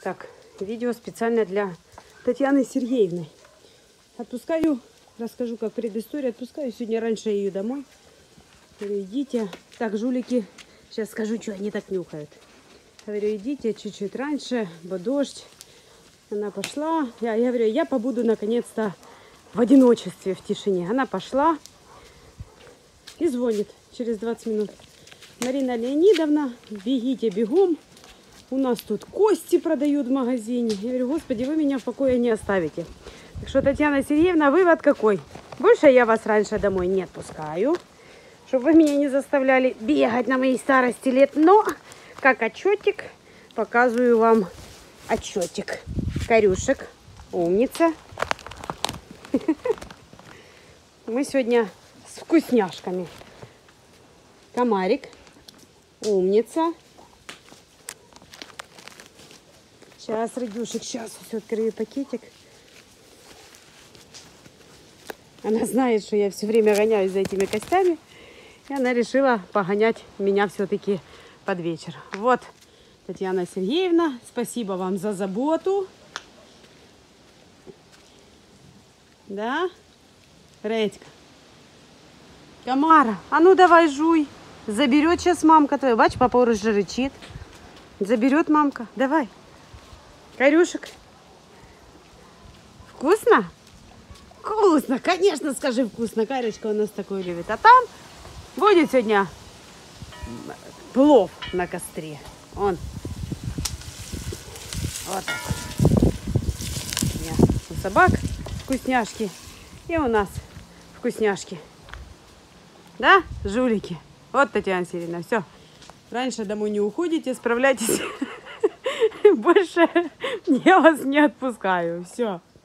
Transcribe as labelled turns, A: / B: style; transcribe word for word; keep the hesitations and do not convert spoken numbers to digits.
A: Так, видео специально для Татьяны Сергеевны. Отпускаю, расскажу как предысторию. Отпускаю сегодня раньше ее домой. Говорю, идите. Так, жулики, сейчас скажу, что они так нюхают. Говорю, идите чуть-чуть раньше, бо дождь. Она пошла. Я, я говорю, я побуду наконец-то в одиночестве, в тишине. Она пошла и звонит через двадцать минут. Марина Леонидовна, бегите бегом. У нас тут кости продают в магазине. Я говорю, господи, вы меня в покое не оставите. Так что, Татьяна Сергеевна, вывод какой? Больше я вас раньше домой не отпускаю. Чтобы вы меня не заставляли бегать на моей старости лет. Но, как отчетик, показываю вам отчетик. Корюшек, умница. Мы сегодня с вкусняшками. Комарик, умница. Сейчас, Радюшек, сейчас все открою пакетик. Она знает, что я все время гоняюсь за этими костями. И она решила погонять меня все-таки под вечер. Вот, Татьяна Сергеевна, спасибо вам за заботу. Да? Редька. Комара, а ну давай жуй. Заберет сейчас мамка твоя. Бач, папа уже рычит. Заберет мамка. Давай. Корюшек. Вкусно? Вкусно, конечно, скажи вкусно. Каречка у нас такой любит. А там будет сегодня плов на костре. Он. Вот так вот. У собак вкусняшки. И у нас вкусняшки. Да, жулики? Вот, Татьяна Сергеевна, все. Раньше домой не уходите, справляйтесь. Больше я вас не отпускаю. Все.